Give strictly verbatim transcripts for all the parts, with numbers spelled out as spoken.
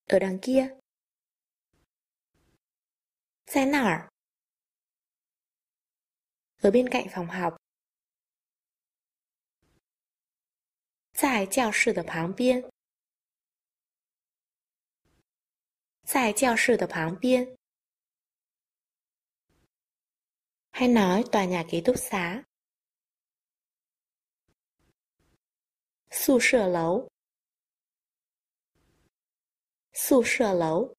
Ở đằng kia.在那儿. Ở bên cạnh phòng học. 在教室的旁边。在教室的旁边. Hay nói tòa nhà ký túc xá. 宿舍楼. 宿舍楼.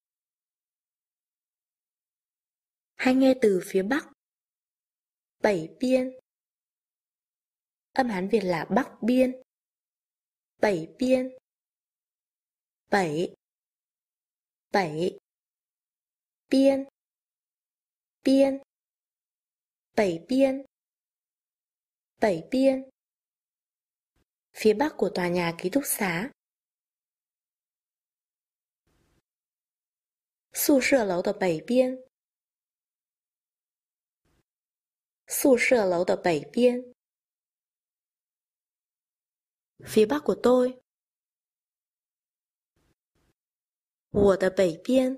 Hay nghe từ phía Bắc. Bảy biên. Âm Hán Việt là Bắc biên. Bảy biên. Bảy. Bảy. Biên. Biên. Bảy biên. Bảy biên. Phía bắc của tòa nhà ký túc xá. 宿舍楼的北边。宿舍楼的北边. Phía bắc của tôi. 我的北边.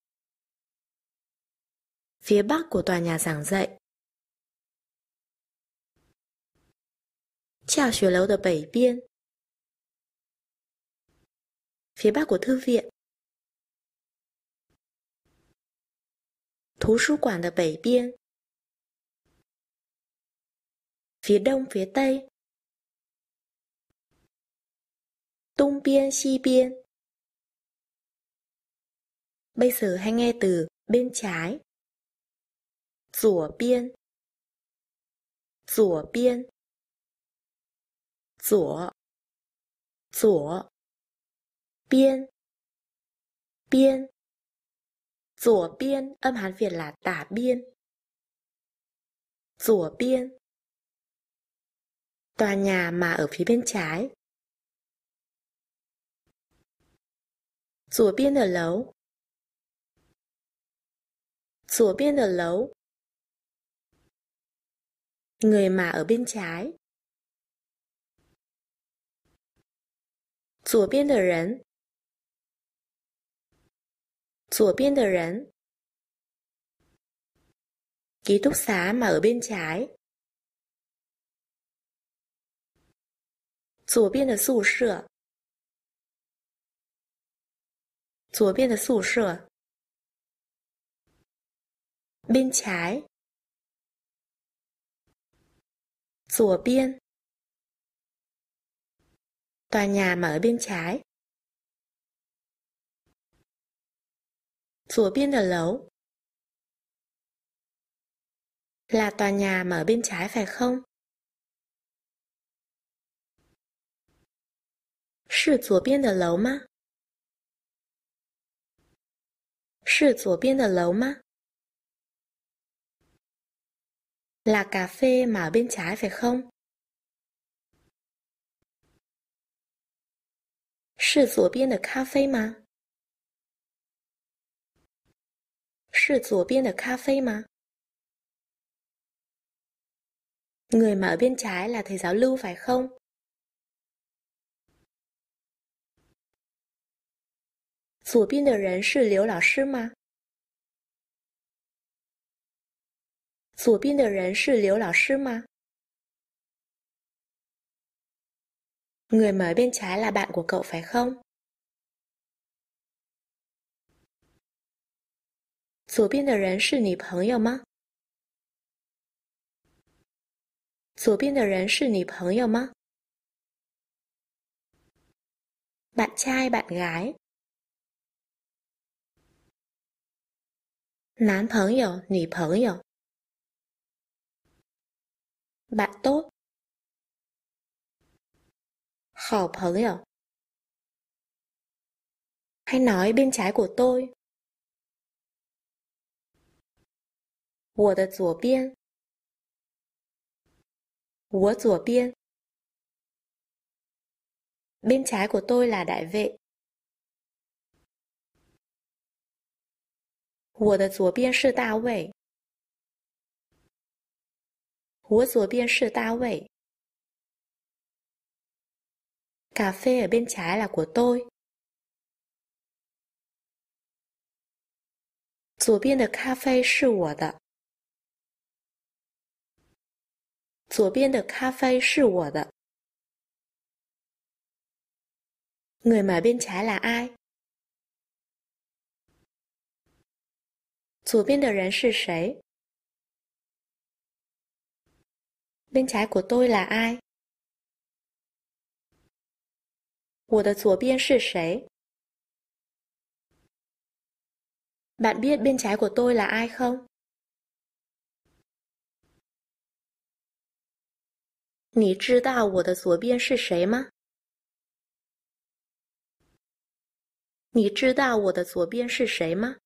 Phía bắc của tòa nhà giảng dạy. 教学楼的北边. Phía bắc của thư viện. 图书馆的北边. Phía đông phía tây. 东边西边. Bây giờ hãy nghe từ bên trái. 左边. 左边. 左. 左. 边. 边. 左边 âm Hán Việt là tả biên. 左边. Tòa nhà mà ở phía bên trái. 左边的楼. 左边的楼. Người mà ở bên trái. 左边的人. 左边的人. Ký túc xá mà ở bên trái. 左边的宿舍. 左边的宿舍. Bên trái. 左边. Tòa nhà mà ở bên trái. 左边的楼. Là tòa nhà mà ở bên trái phải không? 是左边的楼吗? 是左边的楼吗? Là cà phê mà ở bên trái phải không? 是左边的咖啡吗? 是左边的咖啡吗? Người mà ở bên trái là thầy giáo Lưu phải không? 左边的人是刘老师吗？左边的人是刘老师吗？ Người mà ở bên trái là bạn của cậu phải không? 左边的人是你朋友吗？左边的人是你朋友吗？ Bạn trai, bạn gái. 男朋友，女朋友。Bạn tốt. 好朋友。Hay nói bên trái của tôi. 我的左边。我左边。Bên trái của tôi là đại vệ. 我的左边是大卫。我左边是大卫。Cà phê ở bên trái là của tôi. 左边的咖啡是我的。左边的咖啡是我的。Người mở bên trái là ai? 左边的人是谁？ Bên trái của tôi là ai? 我的左边是谁？ Bạn biết bên trái của tôi là ai không? 你知道我的左边是谁吗？你知道我的左边是谁吗？